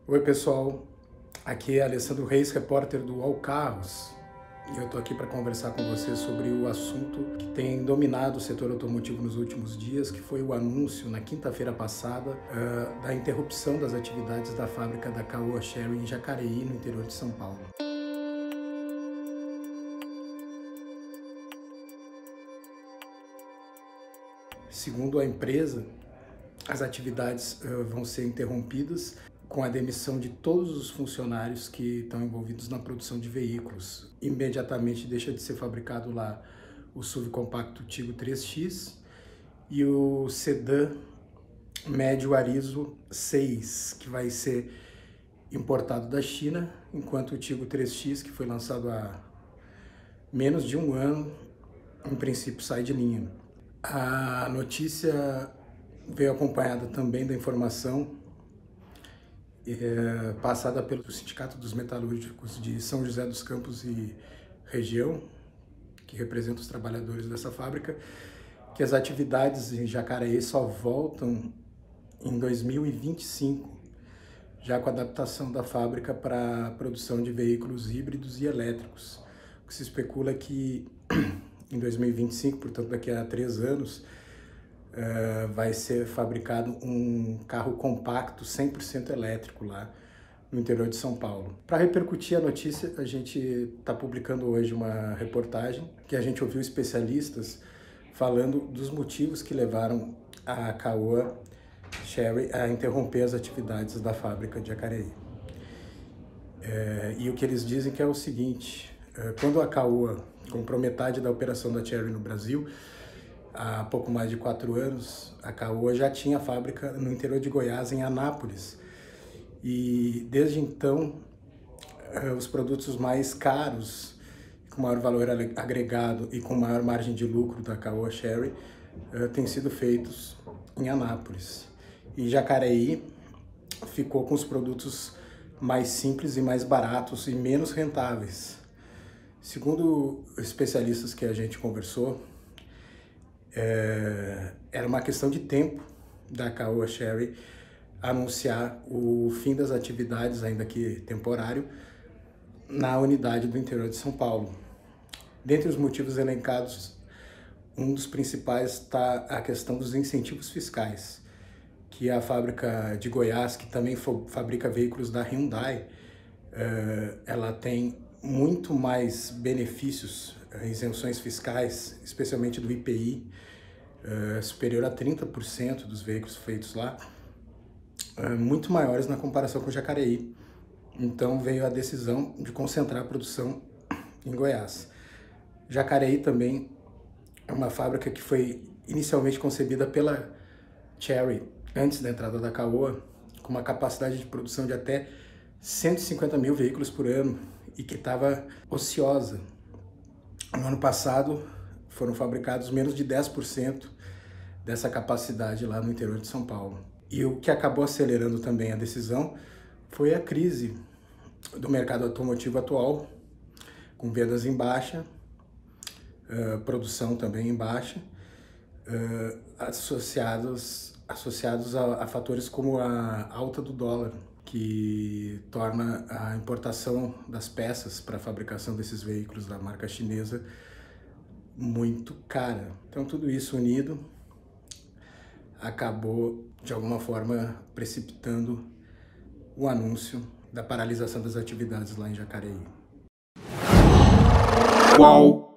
Oi pessoal, aqui é Alessandro Reis, repórter do All Carros, e eu estou aqui para conversar com você sobre o assunto que tem dominado o setor automotivo nos últimos dias, que foi o anúncio na quinta-feira passada da interrupção das atividades da fábrica da Caoa Chery em Jacareí, no interior de São Paulo. Segundo a empresa, as atividades vão ser interrompidas com a demissão de todos os funcionários que estão envolvidos na produção de veículos. Imediatamente deixa de ser fabricado lá o subcompacto Tiggo 3X e o sedã médio Arizo 6, que vai ser importado da China, enquanto o Tiggo 3X, que foi lançado há menos de um ano, em princípio sai de linha. A notícia veio acompanhada também da informação passada pelo Sindicato dos Metalúrgicos de São José dos Campos e região, que representa os trabalhadores dessa fábrica, que as atividades em Jacareí só voltam em 2025, já com a adaptação da fábrica para a produção de veículos híbridos e elétricos. O que se especula é que em 2025, portanto daqui a 3 anos, vai ser fabricado um carro compacto 100% elétrico lá no interior de São Paulo. Para repercutir a notícia, a gente está publicando hoje uma reportagem que a gente ouviu especialistas falando dos motivos que levaram a Caoa Chery a interromper as atividades da fábrica de Jacareí. E o que eles dizem que é o seguinte: quando a Caoa comprou metade da operação da Chery no Brasil, há pouco mais de 4 anos, a Caoa já tinha fábrica no interior de Goiás, em Anápolis. E desde então, os produtos mais caros, com maior valor agregado e com maior margem de lucro da Caoa Chery, têm sido feitos em Anápolis. E Jacareí ficou com os produtos mais simples e mais baratos e menos rentáveis. Segundo especialistas que a gente conversou, era uma questão de tempo da Caoa Chery anunciar o fim das atividades, ainda que temporário, na unidade do interior de São Paulo. Dentre os motivos elencados, um dos principais está a questão dos incentivos fiscais, que a fábrica de Goiás, que também fabrica veículos da Hyundai, ela tem muito mais benefícios, isenções fiscais, especialmente do IPI, superior a 30% dos veículos feitos lá, muito maiores na comparação com Jacareí. Então veio a decisão de concentrar a produção em Goiás. Jacareí também é uma fábrica que foi inicialmente concebida pela Chery, antes da entrada da Caoa, com uma capacidade de produção de até 150 mil veículos por ano e que estava ociosa. No ano passado foram fabricados menos de 10% dessa capacidade lá no interior de São Paulo. E o que acabou acelerando também a decisão foi a crise do mercado automotivo atual, com vendas em baixa, produção também em baixa, associados a fatores como a alta do dólar, que torna a importação das peças para a fabricação desses veículos da marca chinesa muito cara. Então tudo isso unido acabou, de alguma forma, precipitando o anúncio da paralisação das atividades lá em Jacareí. Qual?